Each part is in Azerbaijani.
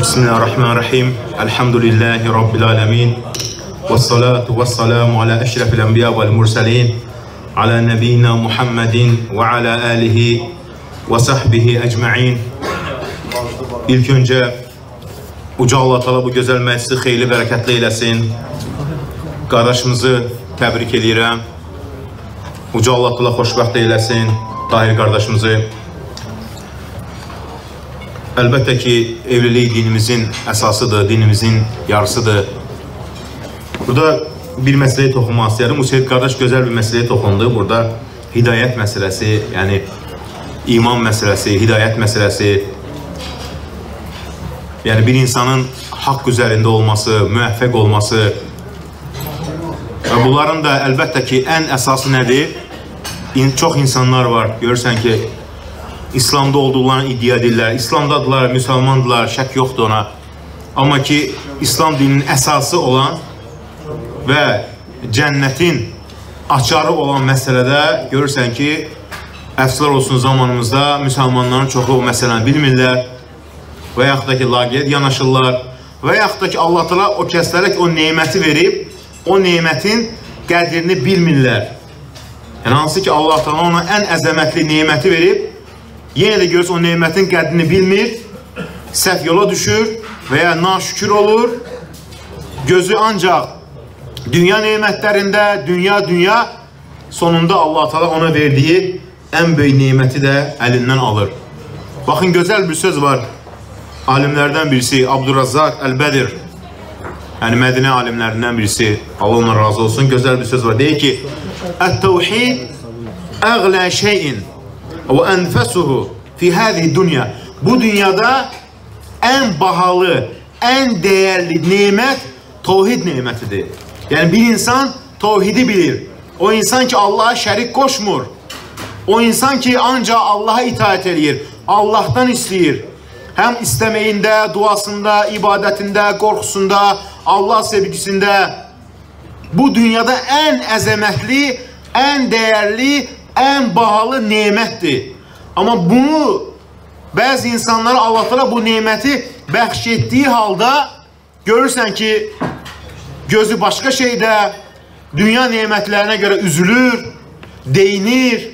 Bismillahirrahmanirrahim. Elhamdülillahi Rabbil alemin. Vessalatu vesselamu ala eşrefil enbiya vel mursalin. Ala nebiyyina Muhammedin ve ala alihi ve sahbihi ecma'in. İlk önce Uca Allah Teala bu gözəl məclisi xeyli bərəkətli eləsin. Qardaşımızı təbrik edirəm. Uca Allah Teala xoşbəxt eləsin Tahir qardaşımızı. Əlbəttə ki, evlilik dinimizin əsasıdır, dinimizin yarısıdır. Burada bir məsələyə toxunmaq istəyirəm. Useyd qardaş gözəl bir məsələyə toxundu. Burada hidayət məsələsi, yəni iman məsələsi, hidayət məsələsi, yəni bir insanın haqq üzərində olması, müvəffəq olması və bunların da əlbəttə ki, ən əsası nədir? Çox insanlar var, görürsən ki, İslamda olduqlarını iddia edirlər, İslamdadılar, müsəlmandılar, şək yoxdur ona. Amma ki, İslam dininin əsası olan və cənnətin açarı olan məsələdə görürsən ki, əfslər olsun zamanımızda müsəlmanların çoxu o məsələni bilmirlər və yaxud da ki, laqeyd yanaşırlar və yaxud da ki, Allah Teala o kəslərə o neyməti verib, o neymətin qədrini bilmirlər. Yəni, hansı ki, Allah Teala ona ən əzəmətli neyməti verib, yenə də görürsə o neymətin qədrini bilmir, səhv yola düşür və ya naşükür olur. Gözü ancaq dünya neymətlərində, dünya, sonunda Allah Teala ona verdiyi ən böyük neyməti də əlindən alır. Baxın, gözəl bir söz var. Alimlərdən birisi Abdurrazzaq Əl-Bədir, yəni Mədinə alimlərindən birisi, Allah ondan razı olsun, gözəl bir söz var. Deyir ki, Ət-təvhid əğlə şeyin və ənfəsuhu fi həzihi dünya. Bu dünyada ən bahalı, ən dəyərli neymət təvhid neymətidir. Yəni bir insan təvhidi bilir. O insan ki Allah'a şərik qoşmur. O insan ki ancaq Allah'a itaət edir, Allah'tan istəyir. Həm istəməyində, duasında, ibadətində, qorxusunda, Allah sevgisində. Bu dünyada ən əzəmətli, ən dəyərli, ən bahalı neymətdir. Amma bunu bəzi insanlara Allah Teala bu neyməti bəxş etdiyi halda görürsən ki, gözü başqa şeydə, dünya neymətlərinə görə üzülür, deyinir,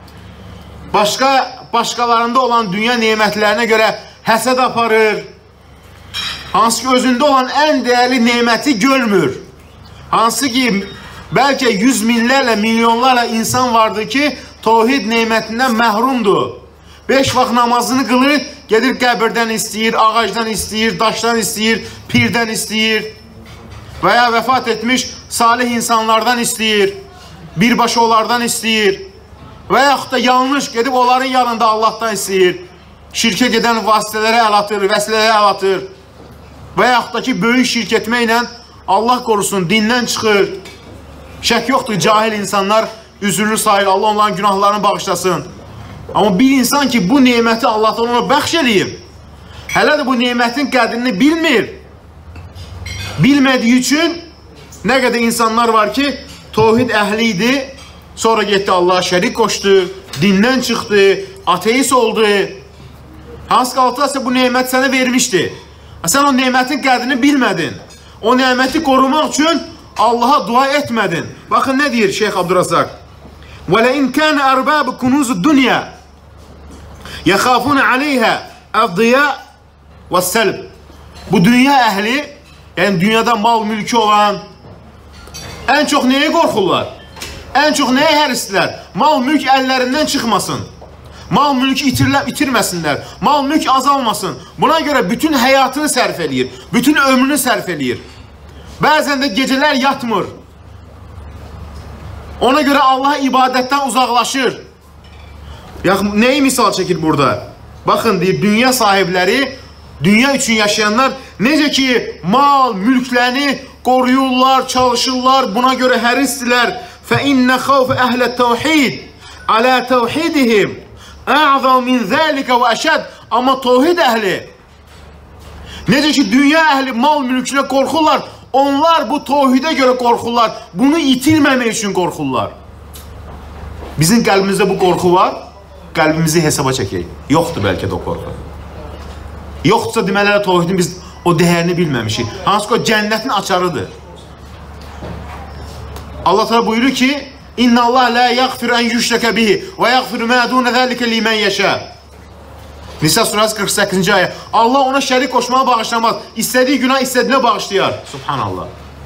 başqalarında olan dünya neymətlərinə görə həsəd aparır, hansı ki özündə olan ən dəyərli neyməti görmür. Hansı ki bəlkə yüz minlərlə, milyonlarla insan vardır ki, təvhid neymətindən məhrumdur. 5 vaxt namazını qılır, gedir qəbirdən istəyir, ağacdan istəyir, daşdan istəyir, pirdən istəyir və ya vəfat etmiş salih insanlardan istəyir, birbaşa onlardan istəyir və yaxud da yanlış gedib onların yanında Allahdan istəyir. Şirkə gedən vasitələrə əl atır, vəsilələrə əl atır və yaxud da ki, böyük şirk etməklə Allah qorusun, dindən çıxır. Şək yoxdur, cahil insanlar üzürlü sayır, Allah onların günahlarını bağışlasın. Amma bir insan ki, bu neyməti Allah'tan ona bəxş eləyib, hələ də bu neymətin qədrini bilmir. Bilmədiyi üçün nə qədər insanlar var ki, təvhid əhli idi, sonra getdi Allah'a şərik qoşdu, dindən çıxdı, ateist oldu. Hansı qaltırsa bu neymət sənə vermişdi. Sən o neymətin qədrini bilmədin. O neyməti qorumaq üçün Allah'a dua etmədin. Baxın nə deyir Şeyx Abdurrazzaq? وَلَاِنْ كَانَ أَرْبَابُ كُنُوزُ الدُّنْيَا يَخَافُونَ عَلَيْهَا اَفْضِيَا وَالسَّلْبِ. Bu dünya əhli, yəni dünyada mal mülkü olan, ən çox nəyə qorxurlar? Ən çox nəyə hərislər? Mal mülk əllərindən çıxmasın. Mal mülkü itirməsinlər. Mal mülk azalmasın. Buna görə bütün həyatını sərf eləyir. Bütün ömrünü sərf eləyir. Bəzən də gecələr yatmır. Ona görə Allah'a ibadətdən uzaqlaşır. Nəyi misal çəkir burada? Baxın, deyir, dünya sahibləri, dünya üçün yaşayanlar necə ki mal, mülklərini qoruyurlar, çalışırlar, buna görə hərisdirlər. فَإِنَّ خَوْفَ أَهْلَ التَّوْحِيدِ عَلَى تَوْحِيدِهِمْ أَعْظَمْ مِنْ ذَلِكَ وَأَشَدْ. Amma təvhid əhli, necə ki dünya əhli mal mülkünə qorxurlar, onlar bu təvhidə görə qorxurlar, bunu itirməmək üçün qorxurlar. Bizim qəlbimizdə bu qorxu var, qəlbimizi hesaba çəkək. Yoxdur bəlkə də o qorxu. Yoxdursa deməli təvhidin biz o dəyərini bilməmişik. Hansı ki o cənnətin açarıdır. Allah Teala buyurur ki: "İnna Allah la yaghfiru an yushraka bihi ve yaghfiru ma dun zalika limen yasha." Nisa surəsi 48-ci ayə. Allah ona şərik qoşmağı bağışlamaz. İstədiyi günah istədiyinə bağışlayar. Subhanallah.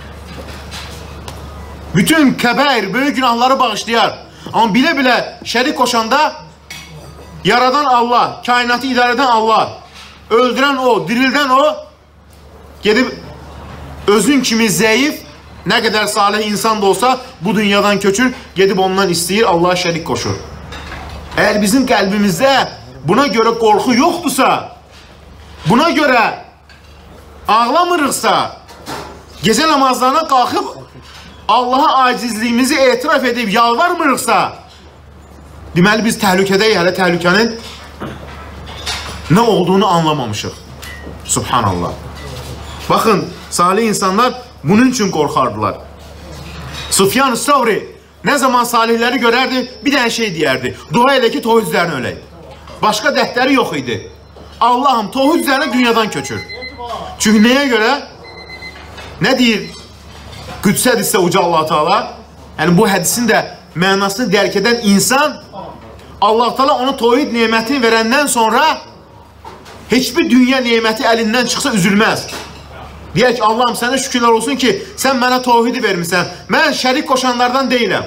Bütün kəbair, böyük günahları bağışlayar. Amma bilə-bilə şərik qoşanda yaradan Allah, kainatı idarə edən Allah, öldürən o, dirildən o, gedib özün kimi zəif, nə qədər salih insan da olsa bu dünyadan köçür, gedib ondan istəyir, Allah'a şərik qoşur. Əgər bizim qəlbimizdə buna görə qorxu yoxdursa, buna görə ağlamırıqsa, gecə namazlarına qalxıb Allaha acizliyimizi etiraf edib yalvarmırıqsa, deməli biz təhlükədəyik, hələ təhlükənin nə olduğunu anlamamışıq. Subhanallah. Baxın, salih insanlar bunun üçün qorxardılar. Sufyan Savri nə zaman salihləri görərdi, bir dənə şey deyərdi: dua elə ki, təvhid üzərinə ölək. Başqa dərdləri yox idi. Allahım, təvhid üzərinə dünyadan köçür. Çünki nəyə görə? Nə deyir Qüdsədirsə uca Allah Teala? Yəni bu hədisin də mənasını dərk edən insan, Allah Teala ona təvhid nemətini verəndən sonra heç bir dünya neməti əlindən çıxsa üzülməz. Deyək ki, Allahım sənə şükürlər olsun ki, sən mənə təvhidi vermirsən. Mən şərik qoşanlardan deyiləm.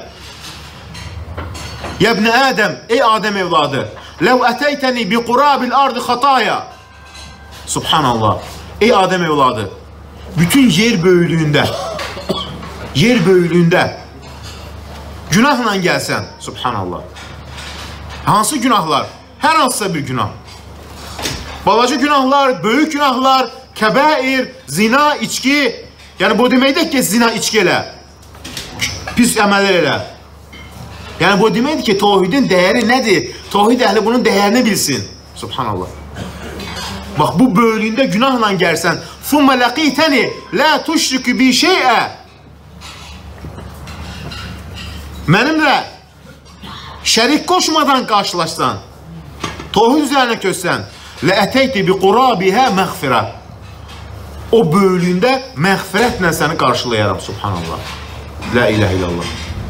Yəbni Ədəm, ey Adəm evladı, ləv ətəytəni bi qurabil ardı xataya. Subhanallah. Ey Adəm evladı, bütün yer böyüklüyündə günahla gəlsən. Subhanallah. Hansı günahlar? Hər hansısa bir günah. Balaca günahlar, böyük günahlar, kəbəir, zina, içki. Yəni bu deməkdir ki, zina, içki elə. Pis əməllər elə. Yəni bu deməkdir ki, təvhidin dəyəri nədir? Təvhid əhli bunun dəyərini bilsin. Subhanallah. Bax, bu böyüklüyündə günahla gəlsən. ثُمَّ لَقِيتَنِ لَا تُشْرِكُ بِي شَيْئًا. Mənimlə şərik qoşmadan qarşılaşsan, təvhid üzərinə köçsən, لَأَتَيْتِ بِقُرَابِهَا مَغْفِرَةً. O böyüklüyündə məğfirətlə səni qarşılayaram. Subhanallah. La ilahe illallah.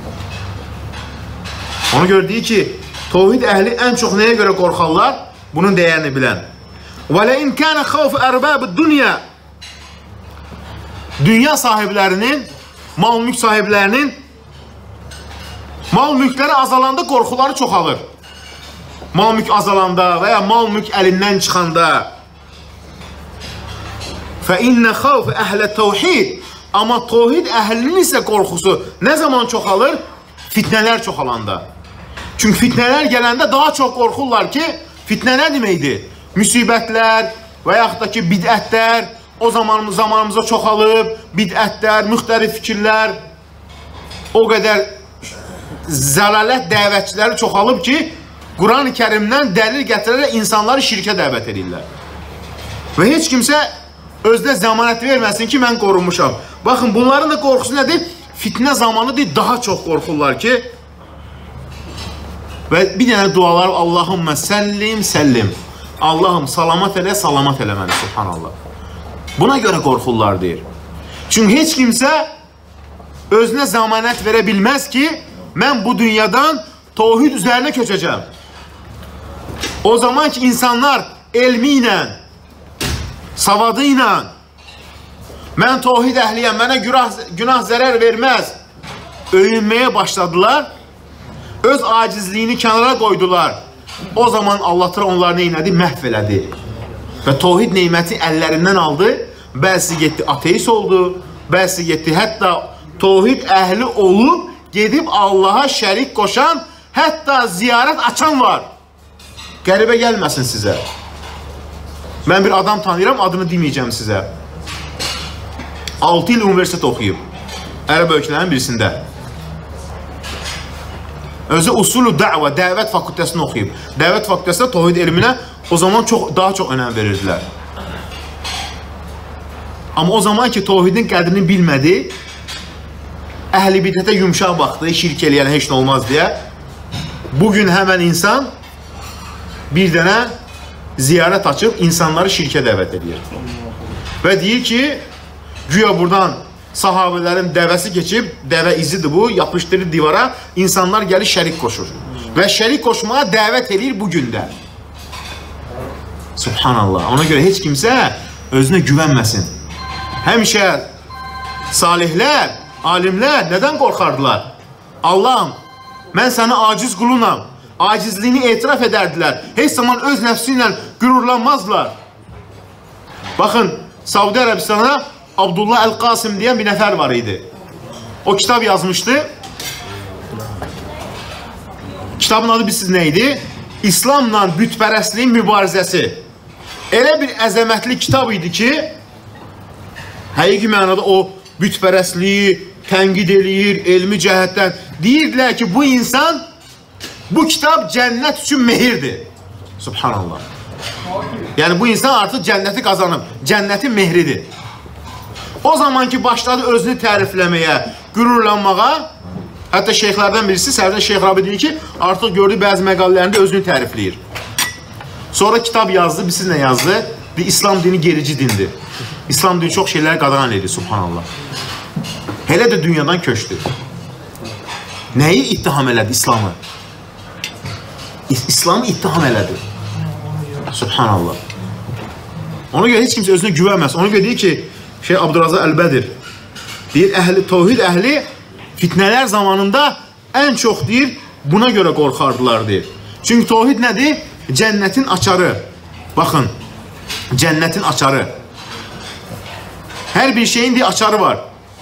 Ona görə deyir ki, təvhid əhli ən çox nəyə görə qorxarlar? Bunun dəyərini bilən. وَلَاِنْ كَانَ خَوْفُ أَرْبَابِ الدُّنْيَا. Dünya sahiblərinin, mal-mülk sahiblərinin mal-mülkləri azalanda qorxuları çoxalır. Mal-mülk azalanda və ya mal-mülk əlindən çıxanda. فَإِنَّ خَوْفُ أَهْلَ التَّوْحِيدِ. Amma təvhid əhlinin isə qorxusu nə zaman çoxalır? Fitnələr çoxalanda. Çünki fitnələr gələndə daha çox qorxurlar ki, fitnə nə deməkdir? Müsibətlər və yaxud da ki, bidətlər o zamanımızda çoxalıb, bidətlər, müxtəlif fikirlər, o qədər zəlalət dəvətçiləri çoxalıb ki, Quran-ı Kərimdən dəlil gətirərək insanları şirkə dəvət edirlər. Və heç kimsə özünə zəmanət verməsin ki, mən qorunmuşam. Baxın, bunların da qorxusu nədir? Fitnə zamanı deyil, daha çox qorxurlar ki, və bir dənə dualar, Allahümmə səllim, səllim. Allahım, salamat elə, salamat elə məni, subhanallah. Buna görə qorxurlar deyir. Çünki heç kimsə özünə zəmanət verə bilməz ki, mən bu dünyadan təvhid üzərinə köçəcəm. O zaman ki, insanlar elmi ilə, savadı ilə, mən təvhid əhliyəm, mənə günah zərər verməz, öyünməyə başladılar, öz acizliyini kənara qoydular. O zaman Allah onları neynədi? Məhv elədi. Və təvhid neyməti əllərindən aldı, bəzi getdi ateist oldu, bəzi getdi hətta təvhid əhli olub, gedib Allaha şərik qoşan, hətta ziyarət açan var. Qəribə gəlməsin sizə. Mən bir adam tanıyıram, adını deməyəcəm sizə. 6 il universitet oxuyub. Ərəb ölkələrinin birisində. Özü usulü dəvə, dəvət fakültəsini oxuyub. Dəvət fakültəsində təvhid elminə o zaman daha çox önəm verirdilər. Amma o zaman ki, təvhidin qədrini bilmədi, əhl-i bidətə yumşaq baxdı, şirk eləyən heç nə olmaz deyə, bugün həmən insan bir dənə ziyarət açıb insanları şirkə dəvət edir. Və deyir ki, güya buradan sahabələrin dəvəsi keçib, dəvə izidir bu, yapışdırır divara, insanlar gəlir şərik qoşur. Və şərik qoşmağa dəvət edir bu gündə. Subhanallah. Ona görə heç kimsə özünə güvənməsin. Həmişə salihlər, alimlər nədən qorxardılar? Allahım, mən sənə aciz qulunam. Acizliyini etiraf edərdilər. Heç zaman öz nəfsi ilə qürurlanmazlar. Baxın, Saudi Ərəbistana Abdullah Əl-Qasim deyən bir nəfər var idi. O kitab yazmışdı. Kitabın adı bilsiz nə idi? İslamla bütpərəstliyin mübarizəsi. Elə bir əzəmətli kitab idi ki, həqiqi mənada o bütpərəstliyi tənqid eləyir, elmi cəhətdən. Deyirdilər ki, bu insan, bu kitab cənnət üçün mehirdir. Subhanallah. Yəni bu insan artıq cənnəti qazanıb. Cənnətin mehridir. O zaman ki başladı özünü tərifləməyə, qürurlanmağa, hətta şeyxlərdən birisi, Sərdar Şeyx Rabi deyir ki, artıq gördüyü bəzi məqalələrində özünü tərifləyir. Sonra kitab yazdı, bilsiz nə yazdı? İslam dini gerici dindir. İslam dini çox şeyləri qadağan edir, subhanallah. Hələ də dünyadan köçdü. Nəyi ittiham elədi İslamı? İslamı ittiham elədi. Subhanallah. Ona görə heç kimsə özünə güvənməz. Ona görə deyir ki, Şeyh Abdurrazaq Əl-Bədir deyir, tövhid əhli fitnələr zamanında ən çox deyir, buna görə qorxardılar deyir. Çünki tövhid nədir? Cənnətin açarı. Baxın, cənnətin açarı. Hər bir şeyin deyir, açarı var.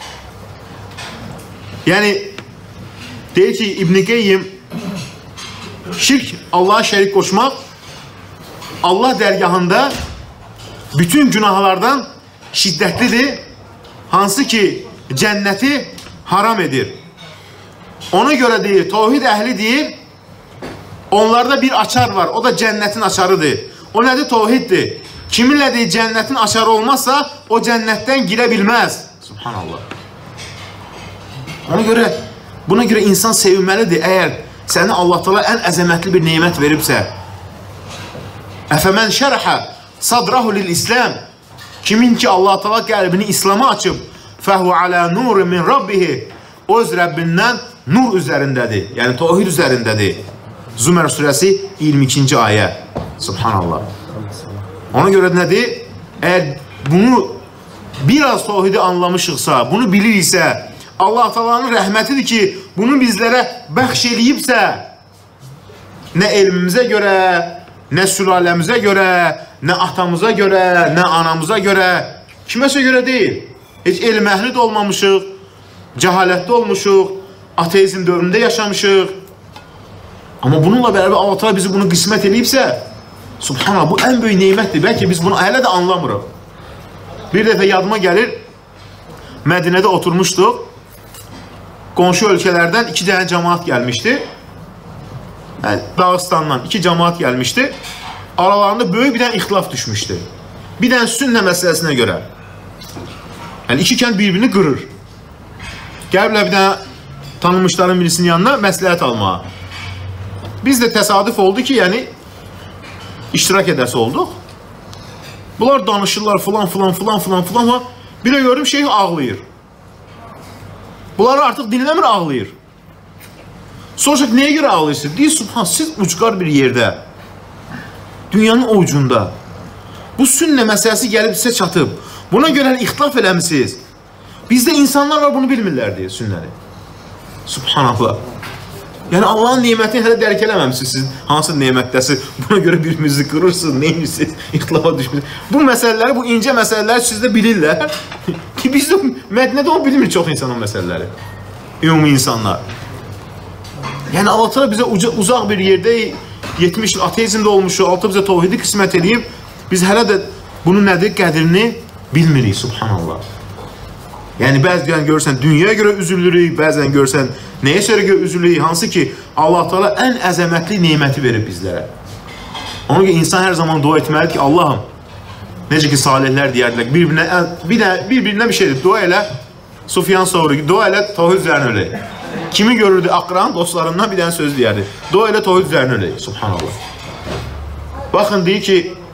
Yəni, deyir ki, İbn-i Qeyyim, şirk, Allah'a şərik qoşmaq, Allah dərgahında bütün günahlardan şiddətlidir, hansı ki cənnəti haram edir. Ona görə deyir, tövhid əhli deyir, onlarda bir açar var, o da cənnətin açarıdır. O nədir? Tövhiddir. Kiminlə deyir, cənnətin açarı olmazsa, o cənnətdən girə bilməz. Subhanallah. Buna görə insan sevinməlidir, əgər səni Allah Teala ən əzəmətli bir nemət veribsə, əfəmən şərəhə sadrahu lil-İslam, kimin ki Allah Teala qəlbini İslam'a açıb, fəhvə alə nuri min rabbihi, o öz Rəbbindən nur üzərindədir, yəni tövhid üzərindədir. Zümer surəsi 22-ci ayə. Subhanallah. Ona görə nədir? Əgər bunu biraz tövhidi anlamışıqsa, bunu biliriksə, Allah Teala'nın rəhmətidir ki, bunu bizlərə bəxş eləyibsə, nə elmimizə görə, nə sülaləmizə görə, nə atamıza görə, nə anamıza görə, kiməsə görə deyil. Heç elm əhli də olmamışıq, cəhalətdə olmuşuq, ateizm dövründə yaşamışıq. Amma bununla bərabər Allah Teala bizi bunu qismət eləyibsə, subhanallah, bu ən böyük neymətdir. Bəlkə biz bunu hələ də anlamırıq. Bir dəfə yadıma gəlir, Mədinədə oturmuşduq, qonşu ölkələrdən 2 dənə cəmaat gəlmişdi. Yəni, Dağıstandan 2 cəmaat gəlmişdi. Aralarında böyük bir dənə ixtilaf düşmüşdü. Bir dənə sünnə məsələsinə görə. Yəni, 2 kənd bir-birini qırır. Gəliblər bir dənə tanınmışların birisinin yanına məsləhət almağa. Biz də təsadüf oldu ki, yəni, iştirak edəsi olduq. Bunlar danışırlar filan. Bir də gördüm şeyh ağlayır. Bunları artıq dinləmir, ağlayır. Soruşaq, nəyə görə ağlayırsınız? Deyir, subhan, siz ucqar bir yerdə, dünyanın o ucunda, bu sünnə məsələsi gəlib sizə çatıb, buna görə ixtilaf eləmişsiniz. Bizdə insanlar var, bunu bilmirlər deyir sünnəni. Subhanallah. Yəni, Allahın neymətini hələ dərk eləməmişsiniz, siz hansı neymətdəsi, buna görə birimizi qırırsınız, neymişsiniz, ixtilafa düşmüşsünüz. Bu məsələləri, bu incə məsələləri siz də bilirlər ki, biz də Mədinədə onu bilmir çox insan o məsələləri, ümumi insanlar. Yəni, Allah Teala bizə uzaq bir yerdə 70 il ateizmdə olmuşuq, Allah bizə tövhidi qismət edib, biz hələ də bunun nədir, qədrini bilmirik, subhanallah. Yəni, bəzən görürsən, dünyaya görə üzülürük, bəzən görürsən, nəyə görə üzülürük, hansı ki, Allah Teala ən əzəmətli neyməti verib bizlərə. Ona görə insan hər zaman dua etməlidir ki, Allahım, necə ki, salihlər deyərdilər, bir-birinə bir şeydir, dua elə, Sufyan Savri, dua elə, tövhid üzərinə ölək. Kimi görürdü, aqran, dostlarından bir dənə söz deyərdi, dua elə, tövhid üzərinə ölək, subhanallah. Baxın, deyir ki,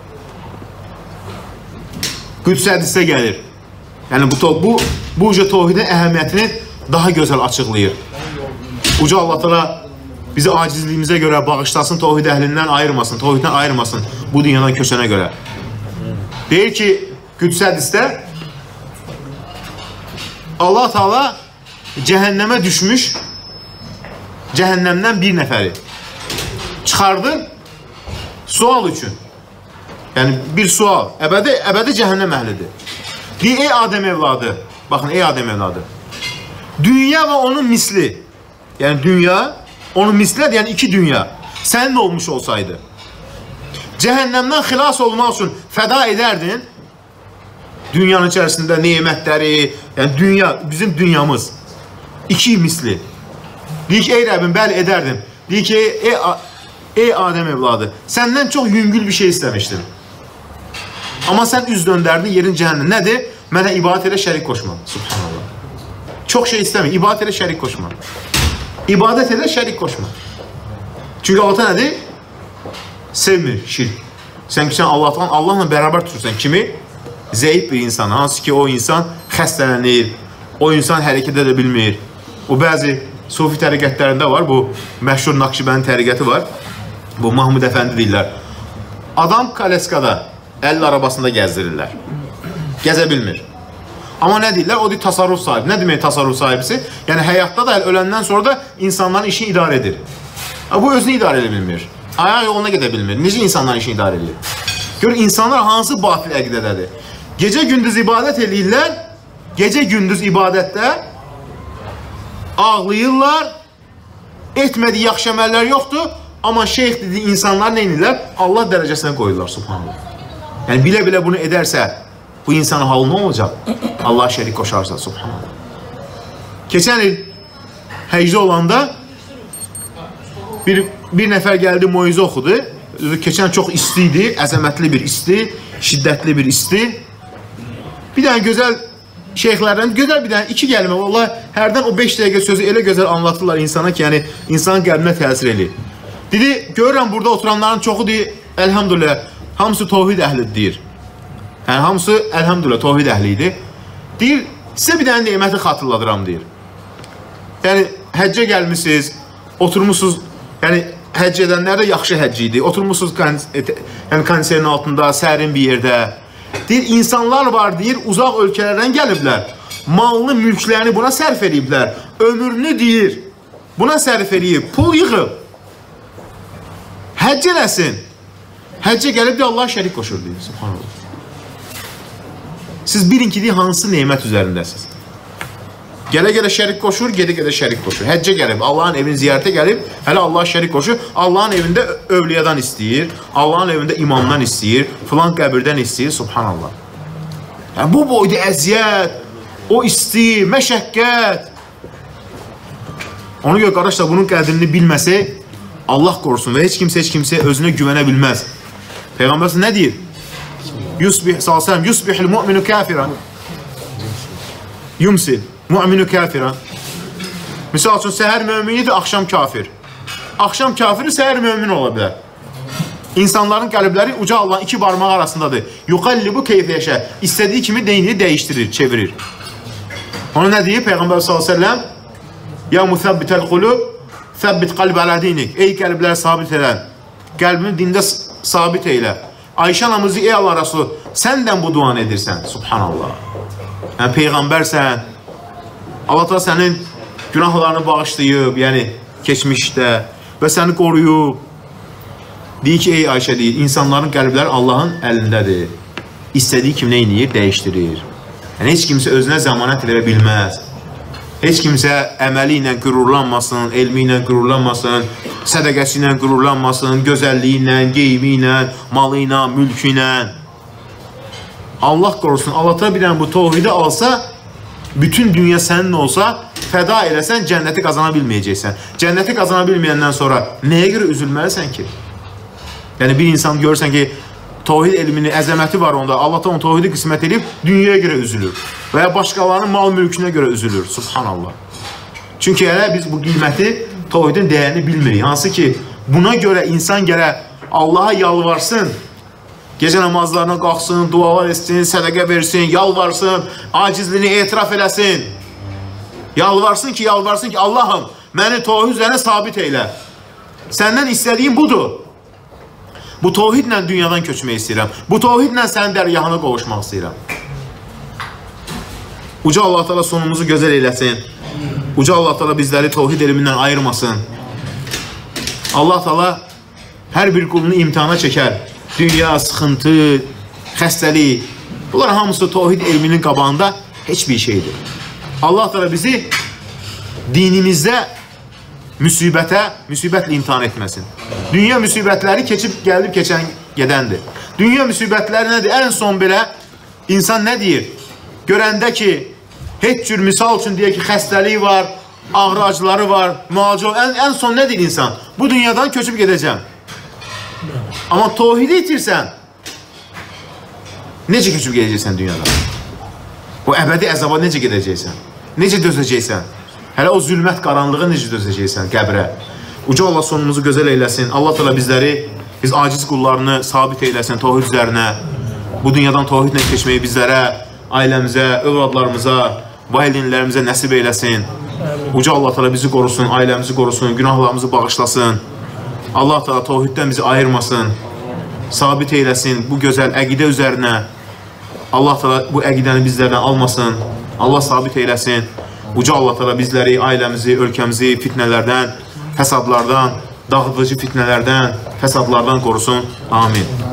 Qüds hədisdə gəlir. Yəni bu uca tövhidin əhəmiyyətini daha gözəl açıqlayır. Uca Allah Teala bizi acizliyimizə görə bağışlasın, tövhid əhlindən ayırmasın, tövhiddən ayırmasın bu dünyadan köçənə görə. Deyir ki, Qüds hədisdə Allah Teala cəhənnəmə düşmüş cəhənnəmdən bir nəfəri çıxardı sual üçün. Yəni bir sual, əbədi cəhənnəm əhlidir. Deyir, ey Adəm evladı, baxın, ey Adəm evladı, dünya və onun misli, yəni dünya, onun mislidir, yəni iki dünya, sənin olmuş olsaydı, cəhənnəmdən xilas olmaq üçün fəda edərdin, dünyanın içərisində nemətləri, yəni dünya, bizim dünyamız, iki misli. Deyir ki, ey Rəbbim, bəli edərdim. Deyir ki, ey Adəm evladı, səndən çox yüngül bir şey istəmişdim. Amma sən üz döndərdin yerin cəhənnəm. Nədir? Mənə ibadət elə şərik qoşma. Subhanallah. Çox şey istəmir. İbadət elə şərik qoşma. İbadət elə şərik qoşma. Çünki Allah nədir? Sevmir şirk. Sən ki, sən Allahla bərabər tutursan. Kimi? Zəif bir insan. Hansı ki, o insan xəstələnir. O insan hərəkət edə bilmir. O bəzi sufi təriqətlərində var. Bu məşhur Nakşibənin təriqəti var. Bu Mahmud Əfəndi deyirlər. Adam Kaleskada 50 arabasında gəzdirirlər. Gəzə bilmir. Amma nə deyirlər? O deyir tasarruf sahibi. Nə demək tasarruf sahibisi? Yəni həyatda da, öləndən sonra da insanların işini idarə edir. Bu özünü idarə edə bilmir. Ayaq yoluna gedə bilmir. Necə insanların işini idarə edir? Gör, insanlar hansı batil əqidədədir? Gecə-gündüz ibadət edirlər. Gecə-gündüz ibadətdə ağlayırlar. Etmədiyi yaxşı əməllər yoxdur. Amma şeyx dediyi insanlar nə edirlər? Allah dərəcəsinə qoyurlar, subhanallah. Yəni, bilə-bilə bunu edərsə, bu insanın halı nə olacaq? Allah şərik qoşarsa, subhanallah. Keçən il həcdə olanda bir nəfər gəldi, moizə oxudu. Keçən çox isti idi, əzəmətli bir isti, şiddətli bir isti. Bir dənə gözəl şeyxlərdən, gözəl bir dənə, iki gəlmə, vallahi hərdən o 5 dəqiqə sözü elə gözəl anlatırlar insana ki, yəni insanın qəlbinə təsir edir. Dedi, görürəm burada oturanların çoxu deyir, əlhamdülillah, hamısı tövhid əhlidir deyir. Yəni, hamısı, əlhamdülillah, tövhid əhlidir. Deyir, sizə bir dənə neməti xatırladıram, deyir. Yəni, həccə gəlmişsiniz, oturmuşsuz, yəni, həcc edənlər də yaxşı həcc idi. Oturmuşsuz kondiserin altında, sərin bir yerdə. Deyir, insanlar var, deyir, uzaq ölkələrdən gəliblər. Malını, mülklərini buna sərf ediblər. Ömrünü, deyir, buna sərf edib, pul yığıb. Həcc eləsin. Həccə gəlib də Allah şərik qoşur, deyir, subhanallah. Siz bilin ki, deyir, hansı neymət üzərindəsiniz. Gələ-gələ şərik qoşur, gedə-gedə şərik qoşur. Həccə gəlib, Allahın evini ziyarətə gəlib, hələ Allah şərik qoşur. Allahın evində övliyadan istəyir, Allahın evində imamdan istəyir, filan qəbirdən istəyir, subhanallah. Yəni, bu boyda əziyyət, o isti, məşəqqət. Ona görə, qardaşlar, bunun qədrini bilməsə, Allah qorusun və heç kimsə özünə güvənə bilməz. Peyğəmbər nə deyir? Yusbihil mu'minu kafiran. Yumsil. Mu'minu kafiran. Misal üçün, səhər möminidir, axşam kafir. Axşam kafiri, səhər mömin ola bilər. İnsanların qəlbləri uca Allahın iki barmaq arasındadır. Yuqallibu keyfəşə. İstədiyi kimi deyini dəyişdirir, çevirir. Ona nə deyir Peyğəmbər s.ə.v? Ya müthəbbitəl qulub, thəbbit qalb alə dinik. Ey qəlbləri sabit edən, qəlbini dində sabit eylə. Ayşə anamızı, ey Allah Rasulü, səndən bu duanı edirsən, subhanallah. Yəni, Peyğəmbərsən, Allah da sənin günahlarını bağışlayıb, yəni keçmişdə və səni qoruyub. Deyir ki, ey Ayşə deyir, insanların qəlbləri Allahın əlindədir. İstədiyi kimi nə edir, dəyişdirir. Yəni, heç kimsə özünə zəmanət verə bilməz. Heç kimsə əməli ilə qürurlanmasın, elmi ilə qürurlanmasın, sədəqəsi ilə qürurlanmasın, gözəlliyi ilə, geyimi ilə, malı ilə, mülkü ilə. Allah qorusun, Allah bir dənə bu tövhidi alsa, bütün dünya sənin olsa, fəda eləsən, cənnəti qazana bilməyəcəksən. Cənnəti qazana bilməyəndən sonra nəyə görə üzülməlisən ki? Yəni, bir insan görürsən ki, tövhid elminin əzəməti var onda, Allah da onu tövhidi qismət edib, dünyaya görə üzülür. Və ya başqalarının mal mülkünə görə üzülür, subhanallah. Çünki elə biz bu qiyməti, tövhidin dəyərini bilmirik. Hansı ki, buna görə insan gələ Allaha yalvarsın, Gecə namazlarına qalxsın, dualar etsin, sədəqə versin, yalvarsın, acizliyini etiraf eləsin. Yalvarsın ki, Allahım, məni tövhid üzrə sabit eylə. Səndən istədiyim budur. Bu tövhidlə dünyadan köçmək istəyirəm. Bu tövhidlə sənin dərgahına qovuşmaq istəyirəm. Uca Allah Teala sonumuzu gözəl eyləsin. Uca Allah Teala bizləri tövhid elmindən ayırmasın. Allah Teala hər bir qulunu imtihana çəkər. Dünya, sıxıntı, xəstəlik, bunlar hamısı tövhid elminin qabağında heç bir şeydir. Allah Teala bizi dinimizdə müsibətlə imtihan etməsin. Dünya müsibətləri keçib gəlib keçən gedəndir. Dünya müsibətləri nədir? Ən son belə insan nə deyir? Görəndə ki, heç cür misal üçün deyək ki, xəstəlik var, ağrı acıları var, müalicə, ən son nə deyir insan? Bu dünyadan köçüb gedəcəm. Amma tövhidi itirsən, necə köçüb gedəcəksən dünyadan? O əbədi əzaba necə gedəcəksən? Necə dözəcəksən? Hələ o zülmət qaranlığı necə dözəcəksən qəbrə? Uca Allah sonumuzu gözəl eyləsin. Allah Teala bizləri, biz aciz qullarını sabit eyləsin tövhid üzərinə. Bu dünyadan tövhidlə keçməyi bizlərə, ailəmizə, övladlarımıza, valideynlərimizə nəsib eyləsin. Uca Allah Teala bizi qorusun, ailəmizi qorusun, günahlarımızı bağışlasın. Allah Teala tövhiddən bizi ayırmasın, sabit eyləsin bu gözəl əqidə üzərinə. Allah Teala bu əqidəni bizlərdən almasın, Allah sabit eyləsin. Uca Allah Teala bizləri, ailəmizi, ölkəmizi fitnələrdən, fəsadlardan, dağıdıcı fitnələrdən, fəsadlardan qorusun. Amin.